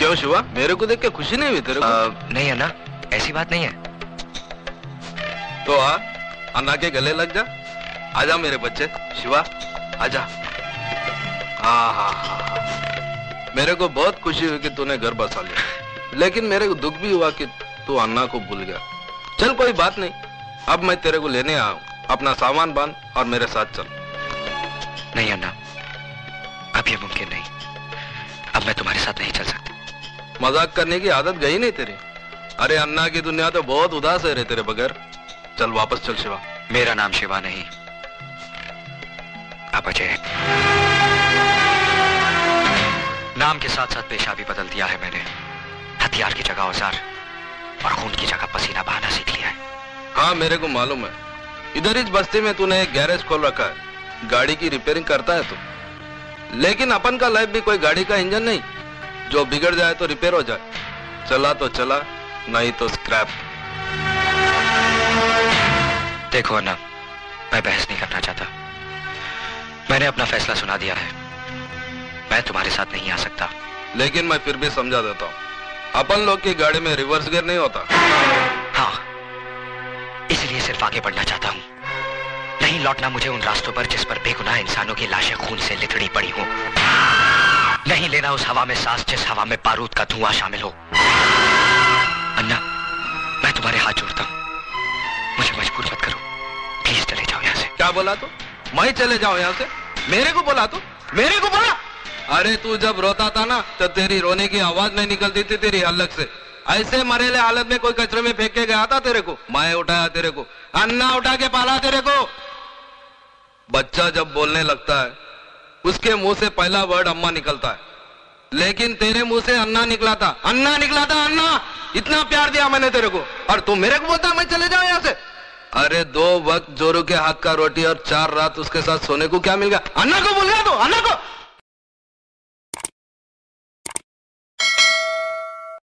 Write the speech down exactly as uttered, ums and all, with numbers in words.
क्यों शिवा, मेरे को देख के खुशी नहीं हुई तेरे को? आ, नहीं अन्ना, ऐसी बात नहीं है। तो आ, अन्ना के गले लग जा। आजा मेरे बच्चे, शिवा आजा। हाँ हाँ हाँ, मेरे को बहुत खुशी हुई कि तूने घर बसा लिया, लेकिन मेरे को दुख भी हुआ कि तू अन्ना को भूल गया। चल कोई बात नहीं, अब मैं तेरे को लेने आया हूँ। अपना सामान बांध और मेरे साथ चल। नहीं अन्ना, अब ये मुमकिन नहीं। अब मैं तुम्हारे साथ नहीं चल सकता। मजाक करने की आदत गई नहीं तेरी? अरे अन्ना की दुनिया तो बहुत उदास है रे तेरे बगैर। चल वापस चल शिवा। मेरा नाम शिवा नहीं, अब अजय है। नाम के साथ साथ पेशा भी बदल दिया है मैंने। हथियार की जगह औजार और खून की जगह पसीना बहाना सीख लिया है। हाँ मेरे को मालूम है, इधर इस बस्ती में तूने एक गैरेज खोल रखा है, गाड़ी की रिपेयरिंग करता है तू। लेकिन अपन का लाइफ भी कोई गाड़ी का इंजन नहीं, जो बिगड़ जाए तो रिपेयर हो जाए, चला तो चला, नहीं तो स्क्रैप। देखो अन्ना, मैं बहस नहीं करना चाहता। मैंने अपना फैसला सुना दिया है। मैं तुम्हारे साथ नहीं आ सकता। लेकिन मैं फिर भी समझा देता हूँ, अपन लोग की गाड़ी में रिवर्स गियर नहीं होता। हाँ, इसलिए सिर्फ आगे बढ़ना चाहता हूँ, नहीं लौटना मुझे उन रास्तों पर जिस पर बेगुनाह इंसानों की लाशें खून से लिथड़ी पड़ी हो। नहीं लेना उस हवा में सांस जिस हवा में बारूद का धुआं शामिल हो। अन्ना, मैं तुम्हारे हाथ जोड़ता हूँ, मुझे मजबूर मत करो। प्लीज चले जाओ यहाँ से। क्या बोला तू? मैं चले जाऊं यहाँ से? मेरे को बोला तू? मेरे को बोला? अरे तू जब रोता था ना, तो तेरी रोने की आवाज नहीं निकलती थी तेरी हलक से। ऐसे मरेले हालत में कोई कचरे में फेंक के गया था तेरे को? मैं उठाया तेरे को, अन्ना उठा के पाला तेरे को। बच्चा जब बोलने लगता है, उसके मुंह से पहला वर्ड अम्मा निकलता है, लेकिन तेरे मुंह से अन्ना निकला था, अन्ना निकला था, अन्ना। इतना प्यार दिया मैंने तेरे को, और तू मेरे को बोलता मैं चले जाऊं यहाँ से? अरे दो वक्त जोरू के हाथ का रोटी और चार रात उसके साथ सोने को क्या मिल गया? अन्ना को भूल गया तू? अन्ना को